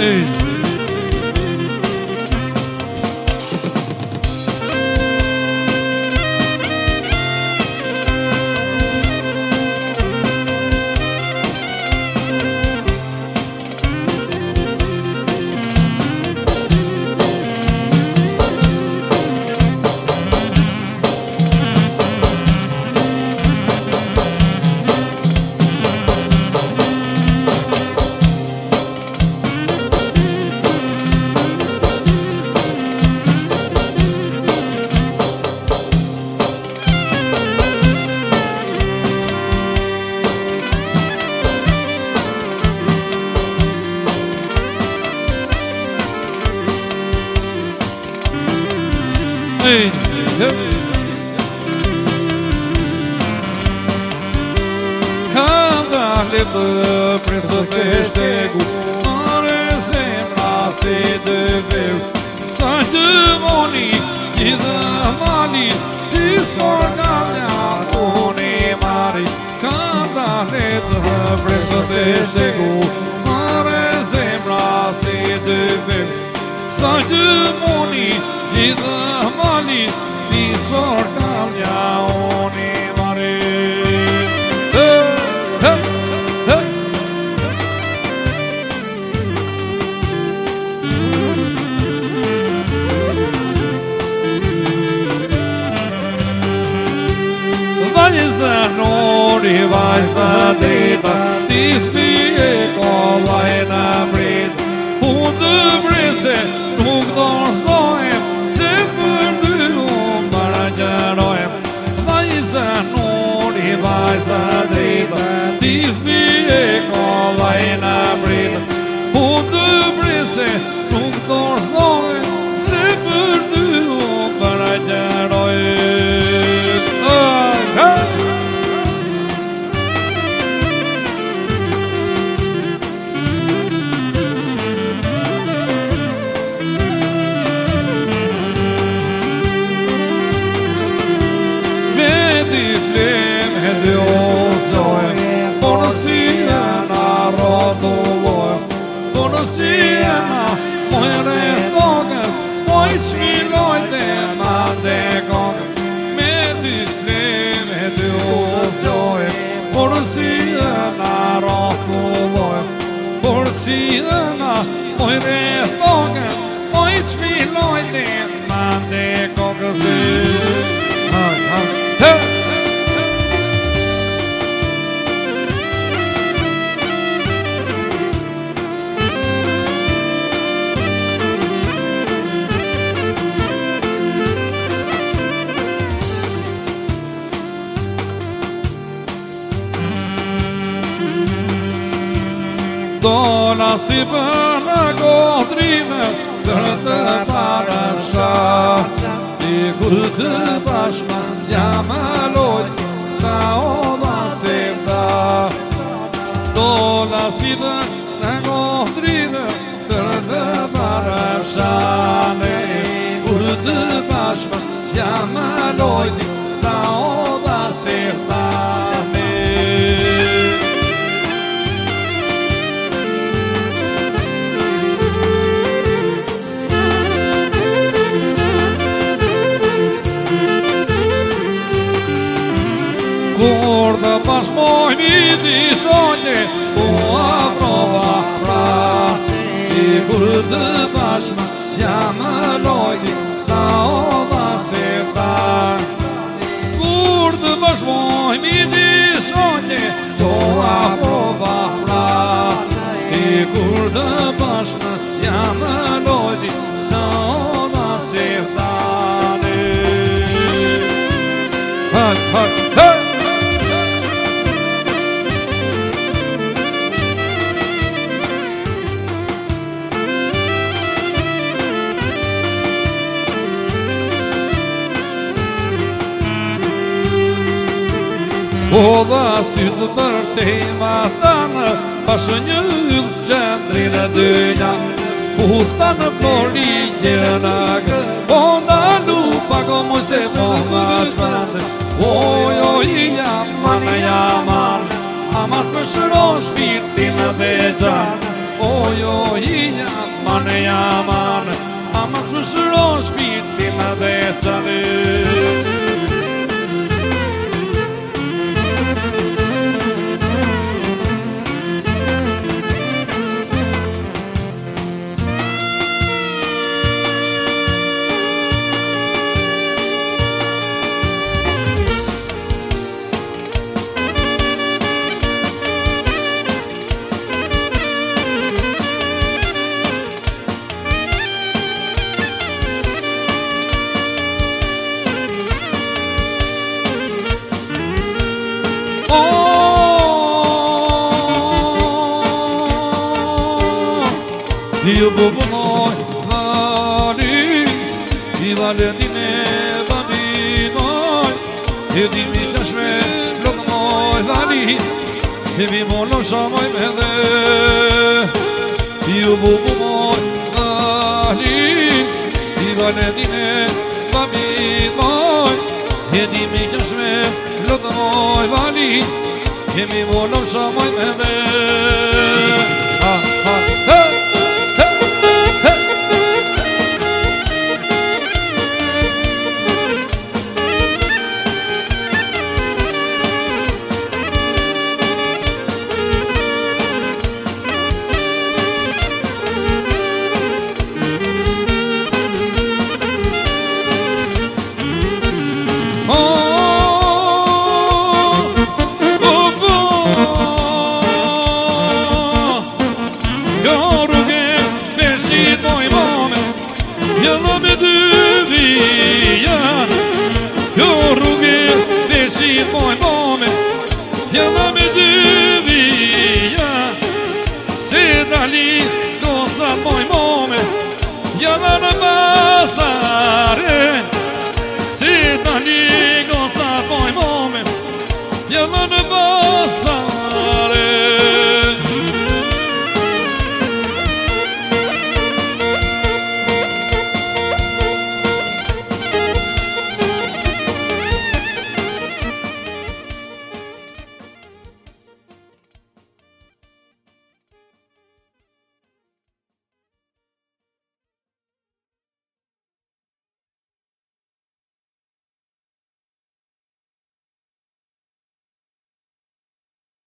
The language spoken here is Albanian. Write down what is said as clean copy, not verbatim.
Si bëna godrime Dër të parasha I kur të bashma Jam aloj Ta oda se ta Dola si bëna godrime Dër të parasha I kur të bashma Jam aloj Ta oda se ta Kur të pashmoj midi shonje, ku aprova pra I kur të pashma, jam lojti, ta oda se ta Kur të pashmoj midi shonje, ku aprova pra I kur të pashma, jam lojti, ta oda se ta Hey! O dhe si të për tema tanë Pashë një yllë qëndrinë dënja Fusta në florinje në gë O ndalu pako moj se po ma qëmëndë O i jaman Amar për shëro shpirtin dhe gjanë O jo hinja mane jaman Ama të shëron shpitin dhe qani Io bubunoj vali I valetine babinoj E di mi kashme lokmoj vali E mi molon shamoj me dhe Io bubunoj vali I valetine babinoj E di mi kashme lokmoj vali E mi molon shamoj me dhe Ha ha ha Moj mome, jella me dy vija Se dali dosa moj mome, jella